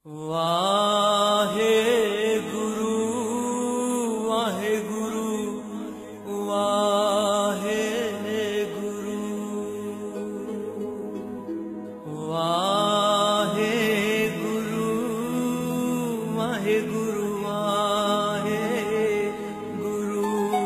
वाहे गुरु वाहे गुरु वाहे गुरु वाहे गुरु वाहे गुरु वाहे गुरु।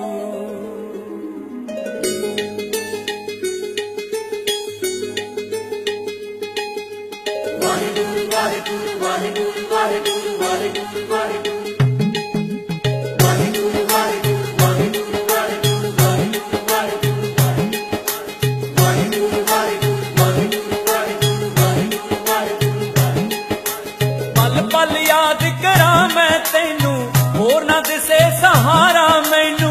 पल पल याद करा मैं तेनू होर ना दिसे सहारा मैनू।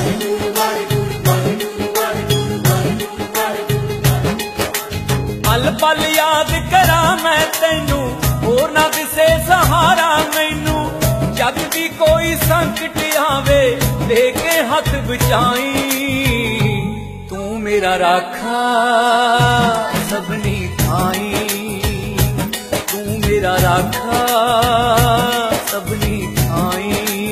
पल पल याद करा मैं तेनू होर ना दिसे सहारा मैनू। जग दी कोई संकट आवे लेके हाथ बचाई। तू मेरा राखा सबनी थाई। तू मेरा राखा सबनी थाई।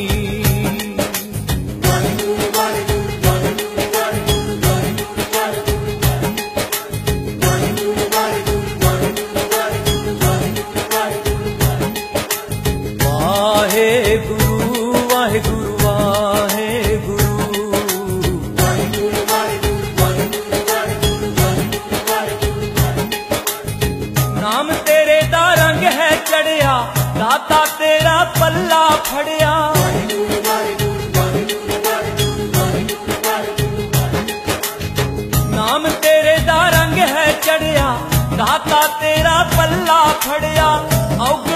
वाहे गुरु वाहे गुरु वाहे गुरु। नाम तेरे दा रंग है चढ़िया दाता तेरा पल्ला फड़िया। नाम तेरे दा रंग है चढ़िया दाता तेरा पल्ला फड़िया।